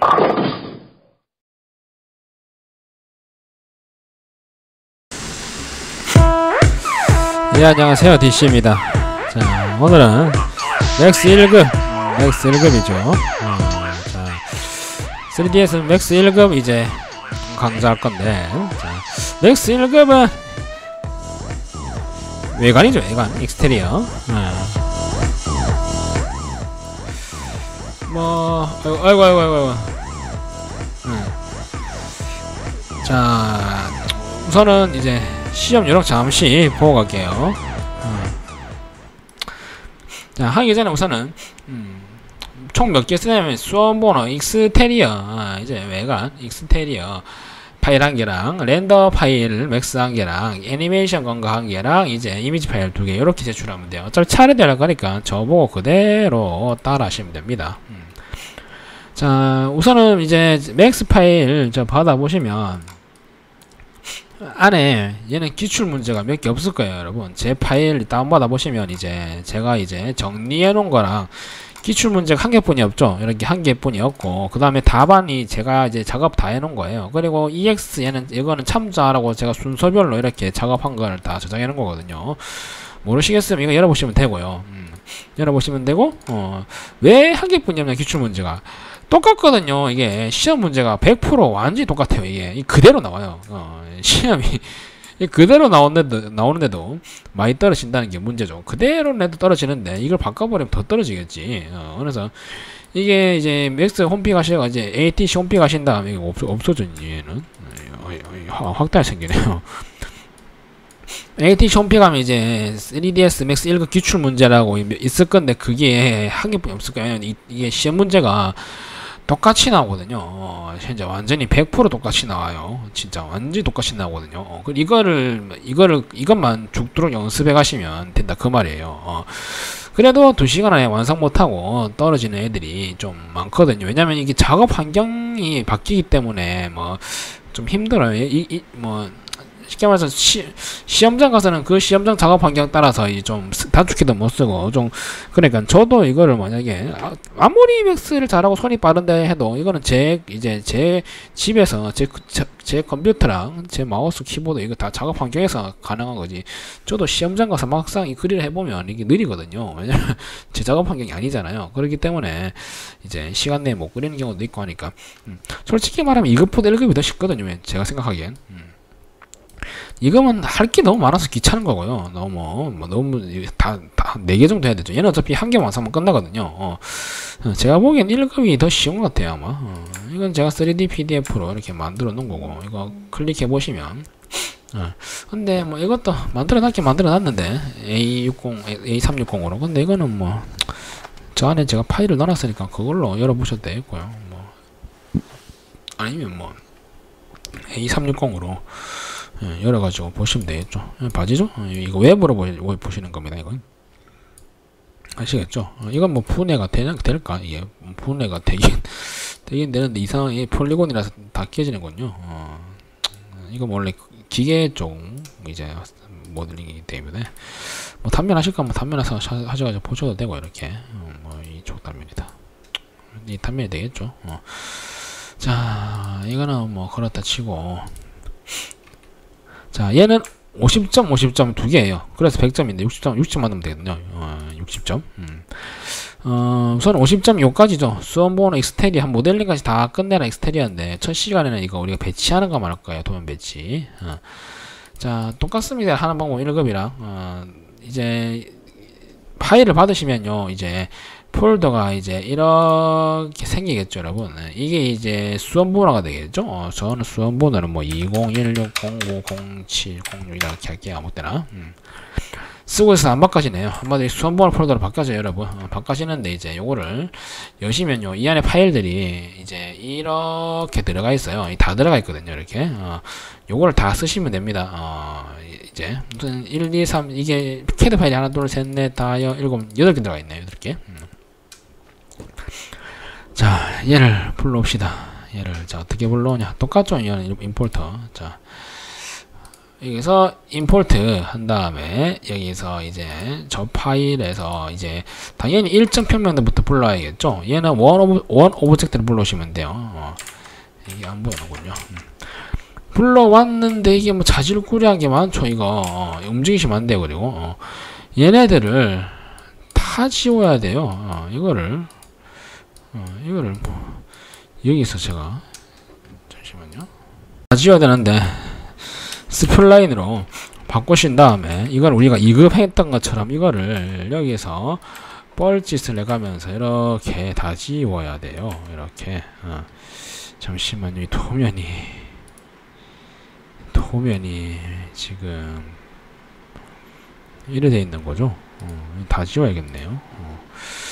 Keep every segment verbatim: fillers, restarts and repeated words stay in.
예, 안녕하세요. 디씨입니다. 자, 오늘은 맥스 일 급, 맥스 일 급이죠. 어, 자, 쓰리디에스 맥스 일 급 이제 강조할 건데, 자, 맥스 일 급은 외관이죠, 외관. 익스테리어. 어. 뭐, 아이고, 아이고, 아이고, 아이고. 음. 자, 우선은 이제 시험 요령 잠시 보고 갈게요. 어. 자, 하기 전에 우선은 음, 총 몇 개 쓰냐면 수험번호 익스테리어, 아, 이제 외관 익스테리어 파일 한 개랑 렌더 파일 맥스 한 개랑 애니메이션 건가 한 개랑 이제 이미지 파일 두 개 이렇게 제출하면 돼요. 어차피 차례대로 할 거니까 저보고 그대로 따라 하시면 됩니다. 음. 자, 우선은 이제 맥스 파일 저 받아 보시면 안에 얘는 기출 문제가 몇 개 없을 거예요, 여러분. 제 파일 다운받아 보시면 이제 제가 이제 정리해 놓은 거랑 기출 문제가 한 개뿐이 없죠. 이렇게 한 개뿐이 없고, 그 다음에 답안이 제가 이제 작업 다 해놓은 거예요. 그리고 이엑스 얘는 이거는 참조하라고 제가 순서별로 이렇게 작업한 걸 다 저장해 놓은 거거든요. 모르시겠으면 이거 열어보시면 되고요. 음, 열어보시면 되고, 어, 왜 한 개뿐이 없냐, 기출 문제가. 똑같거든요. 이게 시험 문제가 백 퍼센트 완전히 똑같아요. 이게 그대로 나와요. 어, 시험이 그대로 나오는데도, 나오는데도 많이 떨어진다는 게 문제죠. 그대로 내도 떨어지는데 이걸 바꿔버리면 더 떨어지겠지. 어, 그래서 이게 이제 맥스 홈피 가시다가 이제 에이티씨 홈피 가신 다음에 이거 없어, 없어져. 얘는 확대가 생기네요. 에이티씨 홈피 가면 이제 쓰리디에스 맥스 일 급 기출 문제라고 있을 건데 그게 한 개뿐이 없을 거예요. 이게 시험 문제가 똑같이 나오거든요. 어, 현재 완전히 백 퍼센트 똑같이 나와요. 진짜 완전히 똑같이 나오거든요. 어, 이거를 이거를 이것만 죽도록 연습해 가시면 된다 그 말이에요. 어, 그래도 두 시간 안에 완성 못하고 떨어지는 애들이 좀 많거든요. 왜냐면 이게 작업 환경이 바뀌기 때문에 뭐 좀 힘들어요. 이, 이, 뭐 쉽게 말해서 시, 시험장 가서는 그 시험장 작업 환경 따라서 이 좀 단축키도 못 쓰고 좀 그러니까 저도 이거를 만약에 아, 아무리 맥스를 잘하고 손이 빠른데 해도 이거는 제 이제 제 집에서 제, 제, 제 컴퓨터랑 제 마우스 키보드 이거 다 작업 환경에서 가능한 거지. 저도 시험장 가서 막상 이 글을 해보면 이게 느리거든요. 왜냐면 제 작업 환경이 아니잖아요. 그렇기 때문에 이제 시간 내에 못 그리는 경우도 있고 하니까 음. 솔직히 말하면 이 급보다 일 급이 더 쉽거든요. 제가 생각하기엔. 음. 이거면 할 게 너무 많아서 귀찮은 거고요. 너무 뭐 너무 다 다 네 개 정도 해야 되죠. 얘는 어차피 한 개 완성하면 끝나거든요. 어. 제가 보기엔 일 급이 더 쉬운 것 같아요, 아마. 어. 이건 제가 쓰리디 피디에프로 이렇게 만들어 놓은 거고, 이거 클릭해 보시면. 어. 근데 뭐 이것도 만들어 놨긴 만들어 놨는데 에이 육십, 에이 삼백육십으로. 근데 이거는 뭐 저 안에 제가 파일을 넣어놨으니까 그걸로 열어보셔도 되겠고요. 뭐 아니면 뭐 에이 삼백육십으로 예, 열어가지고 보시면 되겠죠. 예, 바지죠? 예, 이거 웹으로 보, 보시는 겁니다. 이건 아시겠죠? 어, 이건 뭐 분해가 되냐, 될까? 이게 분해가 되긴 되긴 되는데 이상하게 폴리곤이라서 다 깨지는군요. 어, 이거 원래 기계 쪽 이제 모델링이기 때문에 뭐 단면하실 거면 단면에서 하셔가지고 보셔도 되고 이렇게 어, 뭐 이쪽 단면이다. 이 단면이 되겠죠. 어. 자, 이거는 뭐 그렇다 치고. 자, 얘는 오십 점, 오십 점 두 개예요. 그래서 백 점인데 육십 점, 육십 점 만들면 되거든요. 어, 육십 점. 음. 어, 우선 오십 점 요까지죠. 수험번호 익스테리어 한 모델링까지 다 끝내라 익스테리어인데 첫 시간에는 이거 우리가 배치하는 거 말할 거예요. 도면 배치. 어. 자, 똑같습니다. 하는 방법 일 급이랑 어, 이제 파일을 받으시면요. 이제 폴더가 이제 이렇게 생기겠죠, 여러분. 이게 이제 수험번호가 되겠죠. 어, 저는 수험번호는 뭐 이공일육 공구 공칠 공육 이렇게 할게요. 아무 때나. 음. 쓰고 있어서 안 바꿔지네요. 한마디로 수험번호 폴더로 바꿔져요, 여러분. 어, 바꿔지는데 이제 요거를 여시면요. 이 안에 파일들이 이제 이렇게 들어가 있어요. 다 들어가 있거든요, 이렇게. 어, 요거를 다 쓰시면 됩니다. 어, 이제 무슨 일, 이, 삼 이게 캐드 파일이 하나, 둘, 셋, 넷, 다, 여, 일곱, 여덟 개 들어가 있네요, 여덟 개. 음. 자, 얘를 불러옵시다. 얘를 자 어떻게 불러오냐? 똑같죠? 얘는 임포터. 자, 여기서 임포트 한 다음에 여기서 이제 저 파일에서 이제 당연히 일정 평면도부터 불러야겠죠. 얘는 원 오브 원 오브젝트를 불러오시면 돼요. 어. 이게 안 보이는군요. 음. 불러왔는데 이게 뭐 자질구레하게 많죠. 이거 어. 움직이시면 안 돼요. 그리고 어. 얘네들을 다 지워야 돼요. 어. 이거를 어. 이거를 뭐 여기서 제가 잠시만요. 다 지워야 되는데 스플라인으로 바꾸신 다음에 이걸 우리가 이 급 했던 것처럼 이거를 여기서 뻘짓을 해가면서 이렇게 다 지워야 돼요. 이렇게 어. 잠시만요. 이 도면이 도면이 지금 이래 돼 있는 거죠. 어. 다 지워야겠네요. 어.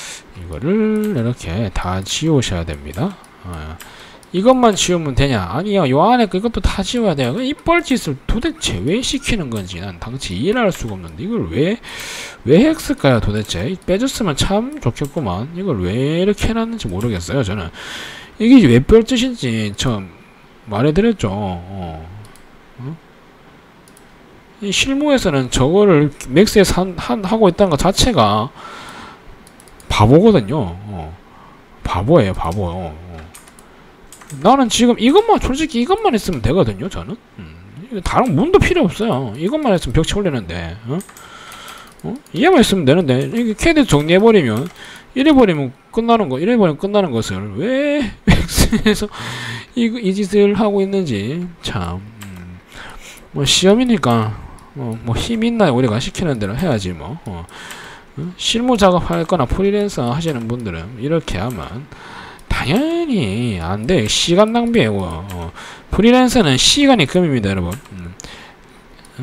이거를 이렇게 다 지우셔야 됩니다. 어. 이것만 지우면 되냐? 아니요. 요 안에 이것도 다 지워야 돼요. 이 뻘짓을 도대체 왜 시키는 건지 난 당시 이해를 할 수가 없는데 이걸 왜, 왜 했을까요 도대체? 빼줬으면 참 좋겠구만. 이걸 왜 이렇게 해놨는지 모르겠어요 저는. 이게 왜 뻘짓인지 참 말해드렸죠. 어. 어? 이 실무에서는 저거를 맥스에서 한, 한, 하고 있다는 것 자체가 바보거든요. 어. 바보예요 바보. 어. 나는 지금 이것만 솔직히 이것만 했으면 되거든요 저는. 음, 다른 문도 필요 없어요. 이것만 했으면 벽체 올리는데 어? 어? 이해만 했으면 되는데 이게 캐드 정리해버리면 이래버리면 끝나는 거 이래버리면 끝나는 것을 왜 맥스에서 이, 이 짓을 하고 있는지 참. 음, 뭐 시험이니까 어, 뭐 힘 있나요? 우리가 시키는 대로 해야지 뭐. 어. 어? 실무 작업할 거나 프리랜서 하시는 분들은 이렇게 하면 당연히 안 돼. 시간 낭비예요. 어. 프리랜서는 시간이 금입니다, 여러분. 음. 어?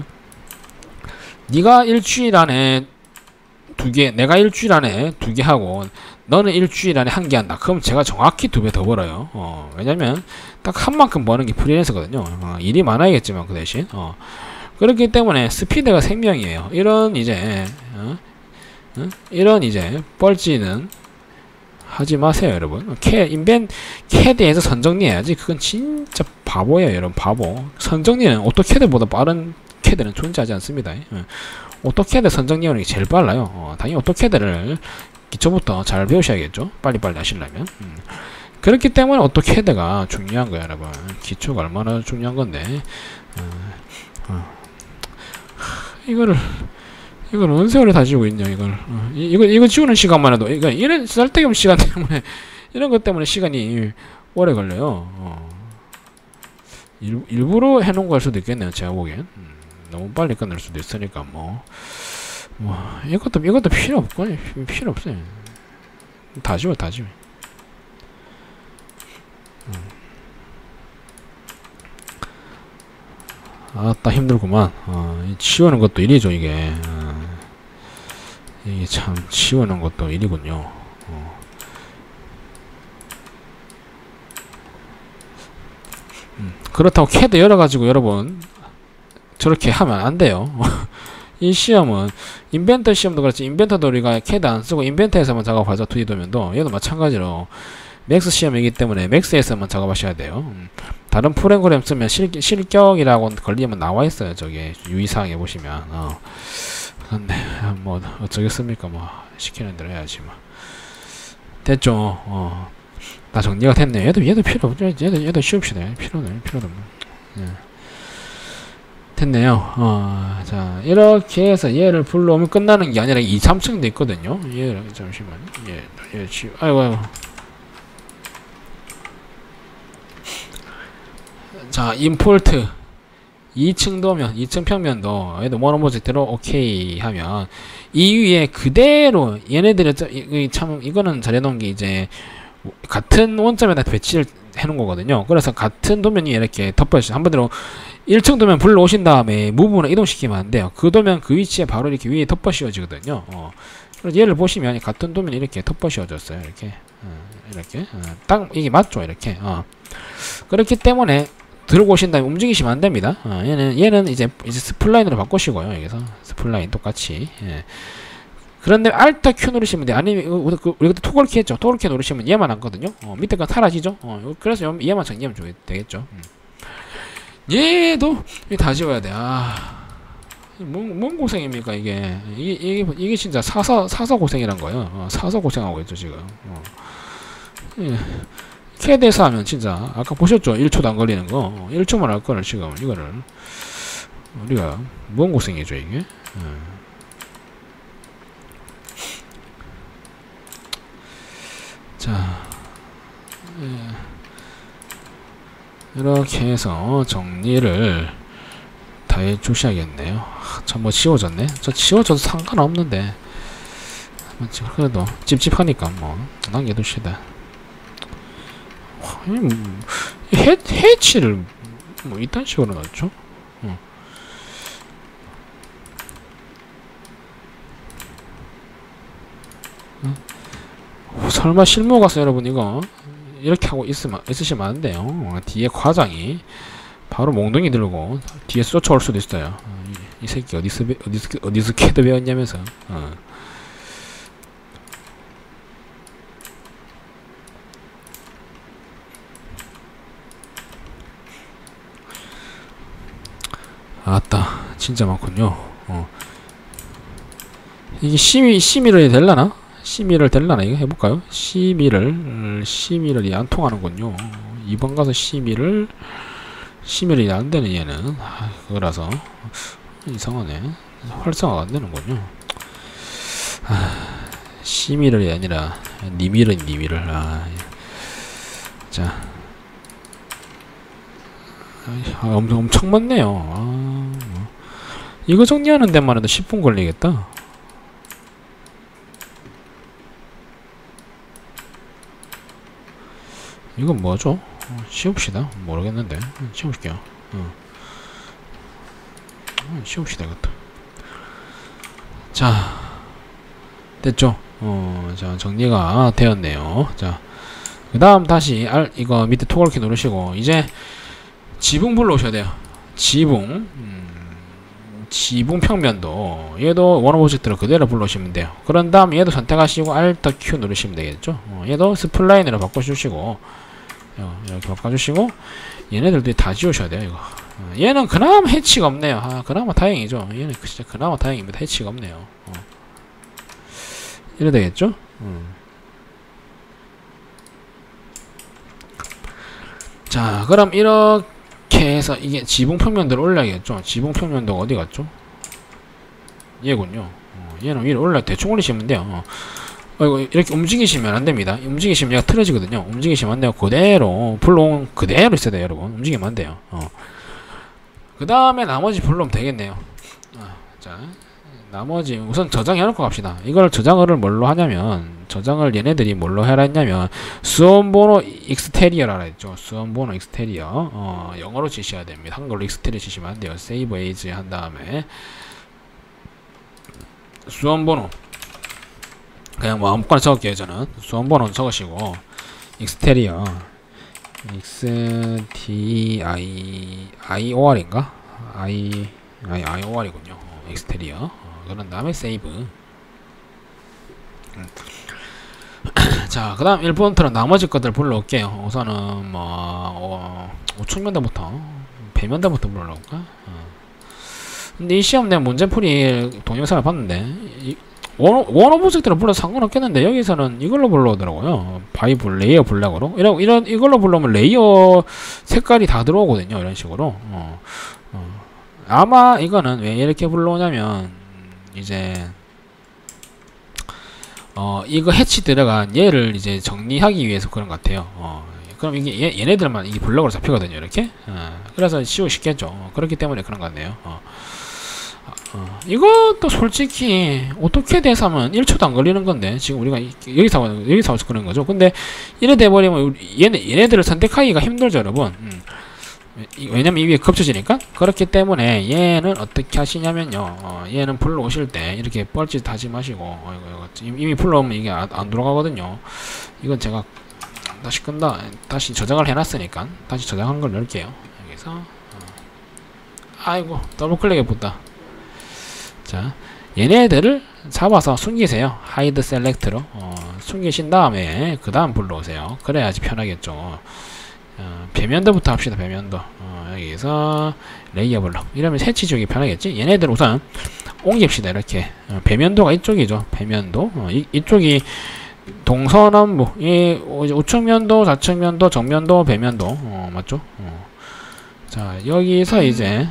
네가 일주일 안에 두 개, 내가 일주일 안에 두 개 하고 너는 일주일 안에 한 개 한다. 그럼 제가 정확히 두 배 더 벌어요. 어. 왜냐면 딱 한 만큼 버는 게 프리랜서거든요. 어. 일이 많아야겠지만 그 대신. 어. 그렇기 때문에 스피드가 생명이에요. 이런 이제 어? 어? 이런 이제 뻘찌는 하지 마세요 여러분. 캐 인벤 캐드에서 선정리해야지. 그건 진짜 바보예요 여러분. 바보. 선정리는 오토캐드보다 빠른 캐드는 존재하지 않습니다. 어. 오토캐드 선정리하는 게 제일 빨라요. 어, 당연히 오토캐드를 기초부터 잘 배우셔야겠죠. 빨리빨리 하시려면. 음. 그렇기 때문에 오토캐드가 중요한 거예요 여러분. 기초가 얼마나 중요한 건데 어, 어. 이거를 이걸 언제 오래 다 지우고 있냐 이걸. 어, 이, 이거 이거 지우는 시간만 해도 이거 이런 쓸데없는 시간 때문에 이런 것 때문에 시간이 오래 걸려요. 어. 일, 일부러 해놓은 걸 수도 있겠네요 제가 보기엔. 음, 너무 빨리 끝날 수도 있으니까 뭐, 뭐 이것도 이것도 필요 없고 필요 없어요. 다 지워 다 지워. 음. 아따 힘들구만. 어, 치우는 것도 일이죠 이게. 어. 이게 참 치우는 것도 일이군요. 어. 음, 그렇다고 캐드 열어가지고 여러분 저렇게 하면 안 돼요. 이 시험은 인벤터 시험도 그렇지. 인벤터도 우리가 캐드 안 쓰고 인벤터에서만 작업하죠. 투디 도면도 얘도 마찬가지로 맥스 시험이기 때문에 맥스에서만 작업하셔야 돼요. 음, 다른 프로그램 쓰면 실, 실격이라고 걸리면 나와 있어요. 저게 유의사항에 보시면. 어. 근데 뭐 어쩌겠습니까. 뭐 시키는 대로 해야지 뭐. 됐죠. 어. 다 정리가 됐네요. 얘도 얘도 필요 없죠. 얘도 얘도 쉬웁시다. 필요는 필요는 뭐. 예. 됐네요. 어. 자 이렇게 해서 얘를 불러오면 끝나는 게 아니라 이, 삼 층도 있거든요. 얘를 잠시만. 얘, 얘 지. 아이고 아이고. 자 임포트 이 층 도면 이 층 평면도 얘도 모노모직대로 오케이 하면 이 위에 그대로 얘네들이 이, 참 이거는 잘해놓은 게 이제 같은 원점에다 배치를 해놓은 거거든요. 그래서 같은 도면이 이렇게 덮어져 한번대로 일 층 도면 불러오신 다음에 무브를 이동시키면 안 돼요. 그 도면 그 위치에 바로 이렇게 위에 덮어 씌워지거든요. 어. 그래서 얘를 보시면 같은 도면이 이렇게 덮어 씌워졌어요. 이렇게 어, 이렇게 어, 딱 이게 맞죠 이렇게. 어. 그렇기 때문에 들고 오신 다음에 움직이시면 안 됩니다. 어, 얘는, 얘는 이제, 이제 스플라인으로 바꾸시고요. 여기서. 스플라인 똑같이. 예. 그런데 Alt Q 누르시면 돼요. 아니면, 우리, 우리 그때 토글키 했죠. 토글키 누르시면 얘만 안거든요. 어, 밑에 건 사라지죠. 어, 그래서 얘만 정리하면 되겠죠. 음. 얘도 다 지워야 돼. 아, 뭔, 뭔 고생입니까 이게. 이게 이게 이게 진짜 사서 사서 고생이란 거예요. 어, 사서 고생하고 있죠 지금. 어. 예. 캐드에서 하면 진짜 아까 보셨죠? 일 초도 안 걸리는 거. 어, 일 초만 할 거를 지금 이거를 우리가 뭔 고생이죠 이게. 예. 자, 예. 이렇게 해서 정리를 다 해주셔야겠네요. 저 뭐 지워졌네? 저 지워져도 상관없는데 그래도 찝찝하니까 뭐 남겨두시다. 해, 해치를 뭐 이딴 식으로 넣었죠? 어. 어? 설마 실무 가서 여러분 이거 이렇게 하고 있으면 있으시면 안 돼요. 어, 뒤에 과장이 바로 몽둥이 들고 뒤에 쫓아올 수도 있어요. 어, 이, 이 새끼 어디서 배, 어디서 어디서 캐드 배웠냐면서. 어. 아따 진짜 많군요. 어. 이게 심의 심의를 될라나? 심의를 될라나 이거 해볼까요? 심의를 심의를 안 통하는군요. 이번 가서 심의를 심의를 안 되는 얘는 아, 그거라서 이상하네. 활성화가 안 되는군요. 아, 심의를 아니라 니미를 니미를. 아, 자, 아, 엄청 엄청 많네요. 아, 뭐. 이거 정리하는 데만 해도 십 분 걸리겠다. 이건 뭐죠? 어, 씌웁시다. 모르겠는데. 어, 씌울게요. 어. 어, 씌웁시다, 이것도. 자, 됐죠? 어, 자, 정리가 되었네요. 자, 그 다음 다시, 알, 이거 밑에 토글키 누르시고, 이제, 지붕 불러오셔야 돼요. 지붕. 음, 지붕 평면도, 얘도 원 오브젝트로 그대로 불러오시면 돼요. 그런 다음 얘도 선택하시고, Alt Q 누르시면 되겠죠? 어, 얘도 스플라인으로 바꿔주시고, 이렇게 바꿔주시고 얘네들도 다 지우셔야 돼요 이거. 어, 얘는 그나마 해치가 없네요. 아, 그나마 다행이죠. 얘는 진짜 그나마 다행입니다. 해치가 없네요. 어. 이래 되겠죠? 음. 자, 그럼 이렇게 해서 이게 지붕 평면도를 올려야겠죠. 지붕 평면도가 어디 갔죠? 얘군요. 어, 얘는 위로 올라 대충 올리시면 돼요. 어. 어, 이렇게 움직이시면 안됩니다. 움직이시면 얘가 틀어지거든요. 움직이시면 안돼요. 그대로 불러온 그대로 있어야 돼요 여러분. 움직이면 안돼요. 어. 그 다음에 나머지 불러오면 되겠네요. 어, 자, 나머지 우선 저장해놓고 갑시다. 이걸 저장을 뭘로 하냐면 저장을 얘네들이 뭘로 해라 했냐면 수험번호 익스테리어라 했죠. 수험번호 익스테리어. 어, 영어로 치셔야 됩니다. 한글로 익스테리어 치시면 안돼요. 세이브 에이지 한 다음에 수험번호 그냥 뭐 아무거나 적을게요. 저는 수험번호 적으시고 익스테리어 익스티아이오알인가? I 아이 아이오알이군요. 어, 익스테리어. 어, 그런 다음에 세이브. 음. 자, 그 다음 일 번부터는 나머지 것들 불러올게요. 우선은 뭐 어, 우측면대부터 배면대부터 불러올까? 어. 근데 이 시험 내 문제풀이 동영상을 봤는데 이, 원, 원 오브젝트로 불러도 상관없겠는데 여기서는 이걸로 불러오더라고요. 바이블 레이어 블랙으로 이런 이런 이걸로 불러오면 레이어 색깔이 다 들어오거든요. 이런 식으로. 어, 어. 아마 이거는 왜 이렇게 불러오냐면 이제 어 이거 해치 들어간 얘를 이제 정리하기 위해서 그런 것 같아요. 어, 그럼 이게 얘, 얘네들만 이 블럭으로 잡히거든요. 이렇게. 어, 그래서 씌우시겠죠. 어, 그렇기 때문에 그런 것 같네요. 어. 어, 이것도 솔직히 오토캐드에 사면 일 초도 안 걸리는 건데 지금 우리가 여기서 여기서 그런 거죠. 근데 이래 돼버리면 얘네 얘네들을 선택하기가 힘들죠, 여러분. 음. 왜냐면 이 위에 겹쳐지니까. 그렇기 때문에 얘는 어떻게 하시냐면요. 어, 얘는 불러오실 때 이렇게 뻘짓 하지 마시고 어, 이거, 이거, 이미 불러오면 이게 안, 안 돌아가거든요. 이건 제가 다시 끈다 다시 저장을 해놨으니까 다시 저장한 걸 넣을게요. 여기서 어. 아이고 더블 클릭 해봤다. 자, 얘네들을 잡아서 숨기세요. 하이드 셀렉트로 어, 숨기신 다음에 그 다음 불러오세요. 그래야지 편하겠죠. 어, 배면도부터 합시다. 배면도. 어, 여기서 레이어 블록. 이러면 색치 지우기 편하겠지? 얘네들 우선 옮깁시다. 이렇게. 어, 배면도가 이쪽이죠. 배면도. 어, 이, 이쪽이 동서남북. 이 우측면도, 좌측면도, 정면도, 배면도. 어, 맞죠? 어. 자, 여기서 이제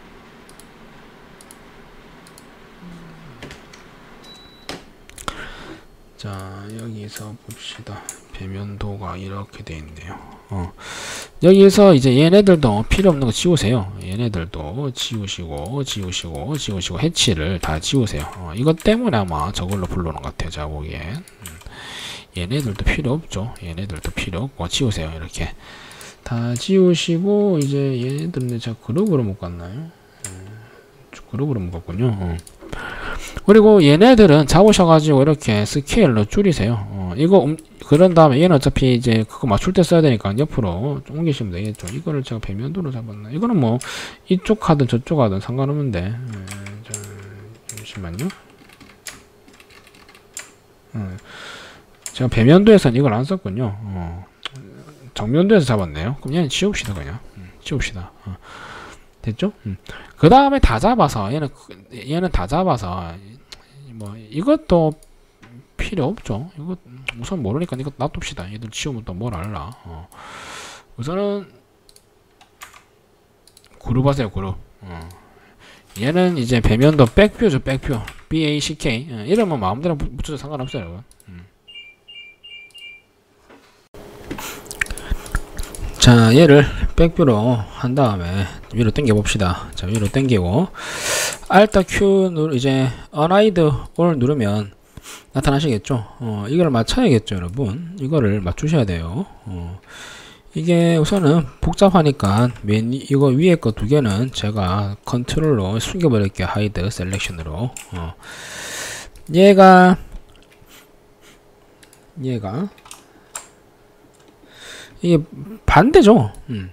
자, 여기서 봅시다. 배면도가 이렇게 돼 있네요. 어. 여기서 이제 얘네들도 필요 없는 거 지우세요. 얘네들도 지우시고, 지우시고, 지우시고, 해치를 다 지우세요. 어, 이것 때문에 아마 저걸로 부르는 것 같아요. 제가 보기엔. 음. 얘네들도 필요 없죠. 얘네들도 필요 없고, 지우세요. 이렇게. 다 지우시고, 이제 얘네들은 제가 그룹으로 묶었나요? 음, 그룹으로 묶었군요. 어. 그리고 얘네들은 잡으셔가지고 이렇게 스케일로 줄이세요. 어, 이거 음, 그런 다음에 얘는 어차피 이제 그거 맞출 때 써야 되니까 옆으로 옮기시면 되겠죠. 이거를 제가 배면도로 잡았나? 이거는 뭐 이쪽 하든 저쪽 하든 상관없는데. 음, 자, 잠시만요. 음, 제가 배면도에서는 이걸 안 썼군요. 어, 정면도에서 잡았네요. 그럼 얘는 지웁시다 그냥. 음, 지웁시다. 어. 됐죠? 음. 그 다음에 다 잡아서 얘는 얘는 다 잡아서 뭐 이것도 필요 없죠. 이거 우선 모르니까 이거 놔둡시다. 얘들 지우면 또 뭘 알라. 어. 우선은 그룹 하세요. 그룹. 어. 얘는 이제 배면도 백뷰죠. 백뷰. 백. 어. 이러면 마음대로 붙여도 상관없어요. 여러분. 음. 자, 얘를 백뷰로 한 다음에 위로 당겨 봅시다. 자, 위로 당기고 Alt Q 누르 이제 Unhide All 누르면 나타나시겠죠. 어, 이걸 맞춰야겠죠, 여러분. 이거를 맞추셔야 돼요. 어, 이게 우선은 복잡하니까 맨 이거 위에 거 두 개는 제가 컨트롤로 숨겨버릴게요. Hide Selection으로. 어. 얘가 얘가 이게 반대죠. 음.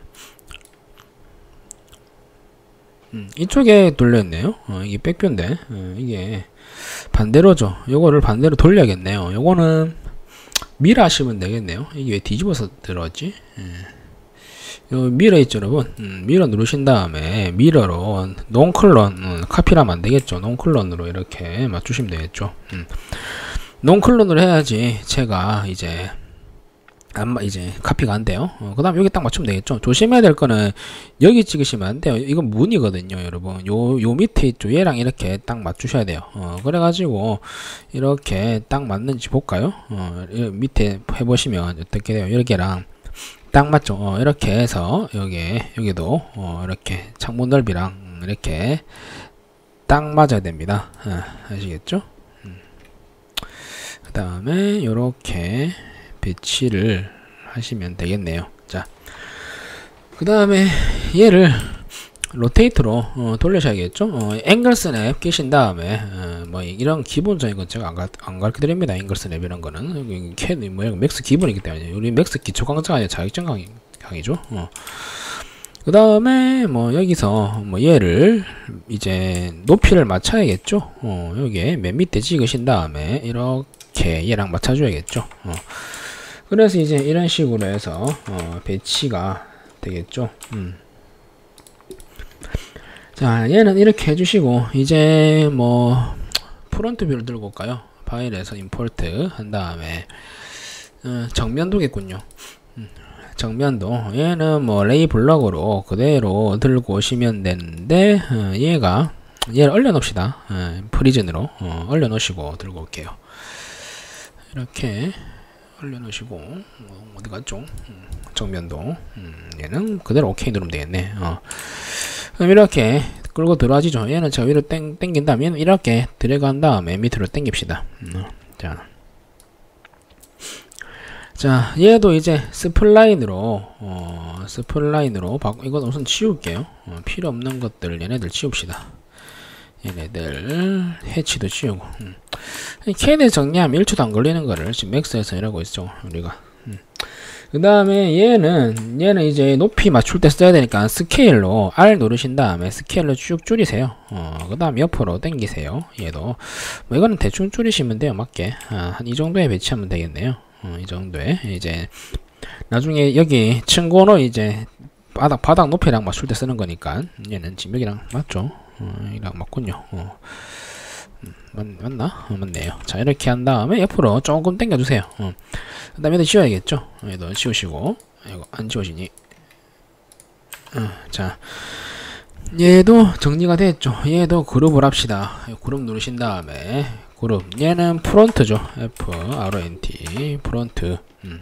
음, 이쪽에 돌렸네요. 어, 이게 백뷰인데 어, 이게 반대로죠. 요거를 반대로 돌려야겠네요. 요거는 미러 하시면 되겠네요. 이게 왜 뒤집어서 들어왔지? 예. 요 미러 있죠, 여러분. 음, 미러 누르신 다음에 미러로 논클론 음, 카피라면 안 되겠죠. 논클론으로 이렇게 맞추시면 되겠죠. 음. 논클론으로 해야지 제가 이제 안, 이제 카피가 안 돼요. 어, 그 다음 여기 딱 맞추면 되겠죠. 조심해야 될 거는 여기 찍으시면 안 돼요. 이건 문이거든요, 여러분. 요, 요 밑에 있죠. 얘랑 이렇게 딱 맞추셔야 돼요. 어, 그래가지고 이렇게 딱 맞는지 볼까요? 어, 밑에 해보시면 어떻게 돼요? 여기랑 딱 맞죠. 어, 이렇게 해서 여기 여기도 어, 이렇게 창문 넓이랑 이렇게 딱 맞아야 됩니다. 어, 아시겠죠? 음. 그 다음에 요렇게 배치를 하시면 되겠네요. 자, 그 다음에 얘를 로테이트로 어, 돌리셔야겠죠. 어, 앵글 스냅 끼신 다음에 어, 뭐 이런 기본적인 건 제가 안, 가, 안 가르쳐 드립니다. 앵글 스냅 이런 거는 캐 뭐 맥스 기본이기 때문에 우리 맥스 기초 강좌가 아니라 자격증 강의, 강의죠. 어. 그 다음에 뭐 여기서 뭐 얘를 이제 높이를 맞춰야겠죠. 어, 여기에 맨 밑에 찍으신 다음에 이렇게 얘랑 맞춰줘야겠죠. 어. 그래서 이제 이런 식으로 해서 어, 배치가 되겠죠. 음. 자, 얘는 이렇게 해주시고 이제 뭐 프론트 뷰를 들고 올까요? 파일에서 임포트 한 다음에 어, 정면도겠군요. 음. 정면도 얘는 뭐 레이 블럭으로 그대로 들고 오시면 되는데 어, 얘가 얘를 얼려 놓읍시다. 어, 프리즌으로 어, 얼려 놓으시고 들고 올게요. 이렇게 올려놓으시고 어, 어디 갔죠? 음, 정면도 음, 얘는 그대로 오케이 누르면 되겠네. 어. 그럼 이렇게 끌고 들어와지죠. 얘는 저 위로 땡, 땡긴 다음에 얘는 이렇게 들어간 다음에 밑으로 땡깁시다. 음, 자, 자 얘도 이제 스플라인으로 어, 스플라인으로 바꾸 이건 우선 치울게요. 어, 필요 없는 것들 얘네들 치웁시다. 얘네들 해치도 치우고 음. 캔에 정리하면 일 초도 안 걸리는 거를 지금 맥스에서 이러고 있죠 우리가. 음. 그 다음에 얘는 얘는 이제 높이 맞출 때 써야 되니까 스케일로 R 누르신 다음에 스케일로 쭉 줄이세요. 어, 그 다음 옆으로 당기세요. 얘도 뭐 이거는 대충 줄이시면 돼요. 맞게 아, 한 이 정도에 배치하면 되겠네요. 어, 이 정도에 이제 나중에 여기 층고는 이제 바닥 바닥 높이랑 맞출 때 쓰는 거니까 얘는 지금 여기랑 맞죠? 어, 이랑 맞군요. 어. 음, 맞, 맞나? 어, 맞네요. 자, 이렇게 한 다음에 옆으로 조금 당겨주세요. 어. 그 다음에 얘도 지워야겠죠? 얘도 지우시고, 이거 안 지워지니? 어, 자, 얘도 정리가 됐죠? 얘도 그룹을 합시다. 그룹 누르신 다음에, 그룹. 얘는 프론트죠. F, R, N, T, 프론트. 음.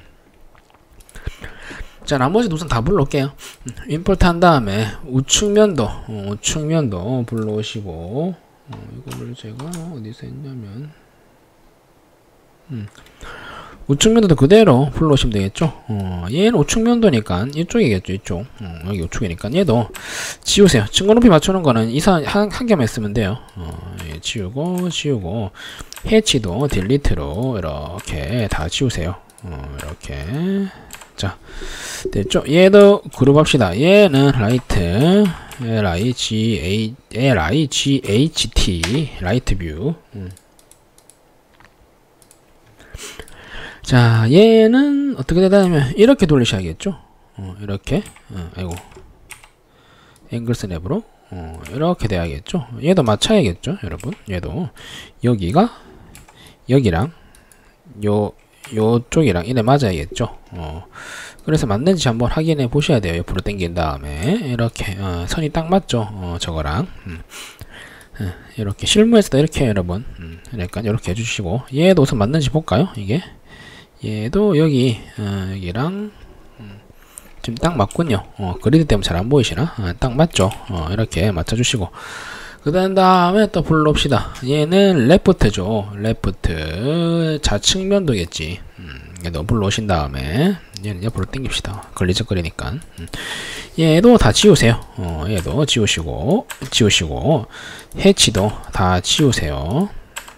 자, 나머지 우선 다 불러올게요. 임포트 한 다음에 우측면도, 어, 우측면도 불러오시고, 어, 이거를 제가 어디서 했냐면, 음, 우측면도도 그대로 불러오시면 되겠죠. 어, 얘는 우측면도니까 이쪽이겠죠, 이쪽. 어, 여기 우측이니까 얘도 지우세요. 층고 높이 맞추는 거는 이상 한, 한 개만 쓰면 돼요. 어, 예, 지우고, 지우고, 해치도 딜리트로 이렇게 다 지우세요. 어, 이렇게. 자, 됐죠? 얘도 그룹 합시다. 얘는 라이트, L I G A, L I G H T, 라이트 뷰. 음. 자, 얘는 어떻게 되냐면 이렇게 돌리셔야겠죠? 어, 이렇게. 어, 아이고. 앵글 스냅으로. 어, 이렇게 돼야겠죠? 얘도 맞춰야겠죠, 여러분? 얘도 여기가 여기랑 요 요쪽이랑 이래 맞아야겠죠. 어, 그래서 맞는지 한번 확인해 보셔야 돼요. 옆으로 당긴 다음에 이렇게 어, 선이 딱 맞죠. 어, 저거랑 음. 어, 이렇게 실무에서도 이렇게 해요, 여러분. 음, 그러니까 이렇게 해주시고 얘도 우선 맞는지 볼까요? 이게 얘도 여기 어, 여기랑 음, 지금 딱 맞군요. 어, 그리드 때문에 잘 안 보이시나? 어, 딱 맞죠. 어, 이렇게 맞춰주시고 그 다음에 또 불러옵시다. 얘는 레프트죠. 레프트 좌측면도겠지. 음, 얘도 불러오신 다음에 얘는 옆으로 당깁시다. 걸리적거리니까. 음. 얘도 다 지우세요. 어, 얘도 지우시고 지우시고 해치도 다 지우세요.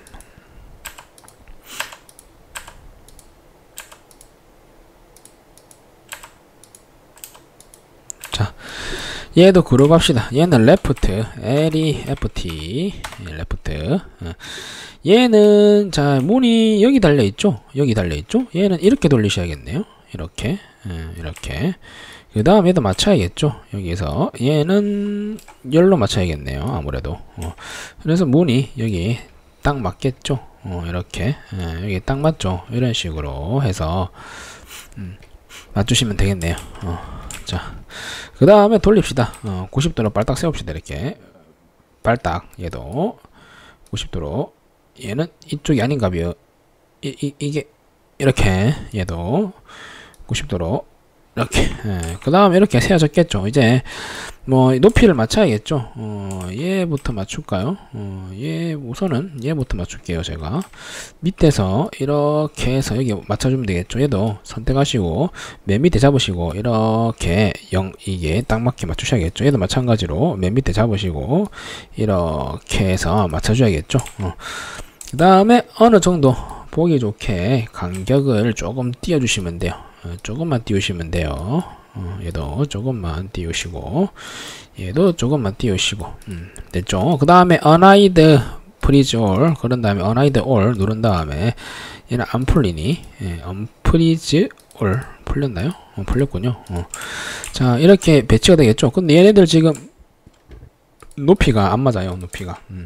자, 얘도 그룹 합시다. 얘는 레프트, L E F T, 레프트. 얘는 자 문이 여기 달려 있죠. 여기 달려 있죠. 얘는 이렇게 돌리셔야겠네요. 이렇게, 이렇게. 그 다음 얘도 맞춰야겠죠. 여기서 얘는 열로 맞춰야겠네요. 아무래도. 어. 그래서 문이 여기 딱 맞겠죠. 어, 이렇게 여기 딱 맞죠. 이런 식으로 해서 음, 맞추시면 되겠네요. 어. 자, 그 다음에 돌립시다. 어, 구십 도로 발딱 세웁시다. 이렇게 발딱 얘도 구십 도로 얘는 이쪽이 아닌가봐요. 이, 이, 이게 이렇게 얘도 구십 도로 이렇게 예, 그 다음에 이렇게 세워졌겠죠. 이제 뭐 높이를 맞춰야겠죠. 어, 얘부터 맞출까요? 어, 얘 우선은 얘부터 맞출게요. 제가 밑에서 이렇게 해서 여기 맞춰주면 되겠죠. 얘도 선택하시고 맨 밑에 잡으시고 이렇게 영 이게 딱 맞게 맞추셔야겠죠. 얘도 마찬가지로 맨 밑에 잡으시고 이렇게 해서 맞춰줘야겠죠. 어. 그 다음에 어느 정도 보기 좋게 간격을 조금 띄워주시면 돼요. 어, 조금만 띄우시면 돼요. 어, 얘도 조금만 띄우시고 얘도 조금만 띄우시고 음, 됐죠. 그 다음에 unhide freeze all 그런 다음에 unhide all 누른 다음에 얘는 안 풀리니 예, unfreeze all 풀렸나요? 어, 풀렸군요. 어. 자, 이렇게 배치가 되겠죠. 근데 얘네들 지금 높이가 안 맞아요. 높이가 음.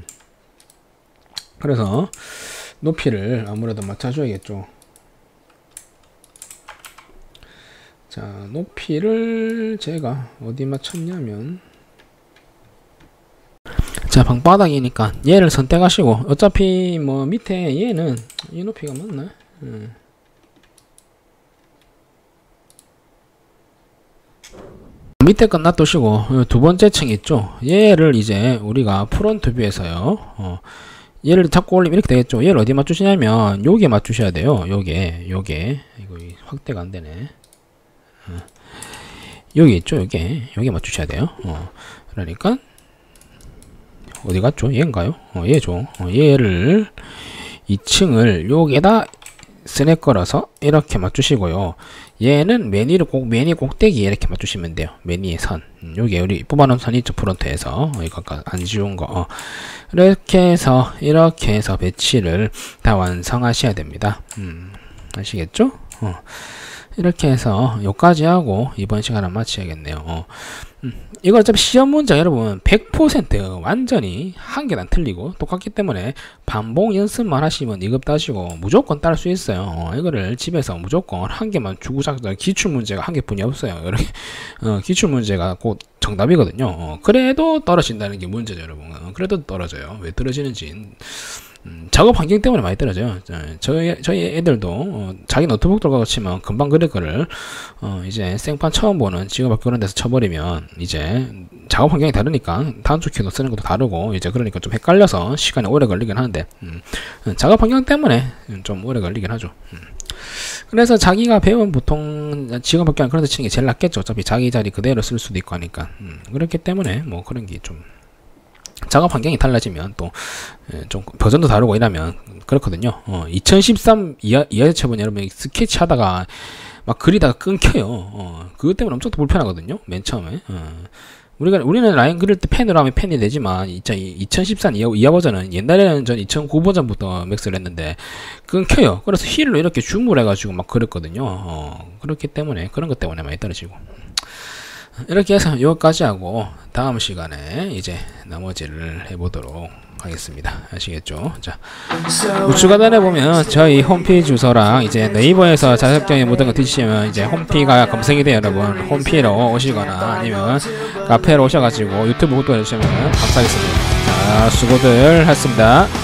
그래서 높이를 아무래도 맞춰줘야겠죠. 자, 높이를 제가 어디 맞췄냐면 자, 방바닥이니까 얘를 선택하시고 어차피 뭐 밑에 얘는 이 높이가 맞나? 음. 밑에 건 놔두시고 두 번째 층 있죠? 얘를 이제 우리가 프론트 뷰에서요. 어, 얘를 잡고 올리면 이렇게 되겠죠? 얘를 어디 맞추시냐면 요게 맞추셔야 돼요. 요게 요게 이거 확대가 안 되네. 어. 여기 있죠. 여기 여기 맞추셔야 돼요. 어. 그러니까 어디 갔죠? 얘인가요? 어, 얘죠. 어, 얘를 이 층을 여기에다 스냅 걸어서 이렇게 맞추시고요. 얘는 매니를 꼭 매니 꼭대기에 이렇게 맞추시면 돼요. 매니의 선. 음, 여기 우리 뽑아놓은 선 있죠. 프론트에서 어, 이거 아까 안 지운 거. 어. 이렇게 해서 이렇게 해서 배치를 다 완성하셔야 됩니다. 음, 아시겠죠? 어. 이렇게 해서 요까지 하고 이번 시간은 마쳐야겠네요. 어. 음, 이거 어차피 시험 문제 여러분 백 퍼센트 완전히 한 개도 안 틀리고 똑같기 때문에 반복 연습만 하시면 이급 따시고 무조건 딸 수 있어요. 어, 이거를 집에서 무조건 한 개만 주구장창 기출 문제가 한 개뿐이 없어요. 이렇게 어, 기출 문제가 곧 정답이거든요. 어, 그래도 떨어진다는 게 문제죠, 여러분. 어, 그래도 떨어져요. 왜 떨어지는지. 음, 작업 환경 때문에 많이 떨어져요. 저희, 저희 애들도, 어, 자기 노트북 들어가고 치면 금방 그릴 거를, 어, 이제 생판 처음 보는 직업학교 그런 데서 쳐버리면, 이제, 작업 환경이 다르니까, 단축 키도 쓰는 것도 다르고, 이제 그러니까 좀 헷갈려서 시간이 오래 걸리긴 하는데, 음, 작업 환경 때문에 좀 오래 걸리긴 하죠. 음. 그래서 자기가 배운 보통 직업학교는 그런 데 치는 게 제일 낫겠죠. 어차피 자기 자리 그대로 쓸 수도 있고 하니까. 음, 그렇기 때문에, 뭐 그런 게 좀, 작업 환경이 달라지면 또 좀 버전도 다르고 이러면 그렇거든요. 어, 이천십삼 이하, 이하체본 여러분 스케치 하다가 막 그리다가 끊겨요. 어, 그것 때문에 엄청 또 불편하거든요. 맨 처음에. 어. 우리가 우리는 라인 그릴 때 펜으로 하면 펜이 되지만 이천십삼 이하, 이하 버전은 옛날에는 전 이천구 버전부터 맥스를 했는데 끊겨요. 그래서 휠로 이렇게 줌을 해가지고 막 그렸거든요. 어, 그렇기 때문에 그런 것 때문에 많이 떨어지고. 이렇게 해서 여기까지 하고 다음 시간에 이제 나머지를 해보도록 하겠습니다. 아시겠죠? 자, 우측 하단에 보면 저희 홈페이지 주소랑 이제 네이버에서 자격증의 모든 거 뒤지시면 이제 홈피가 검색이 돼요, 여러분. 홈피로 오시거나 아니면 카페로 오셔가지고 유튜브 구독해 주시면 감사하겠습니다. 자, 수고들 했습니다.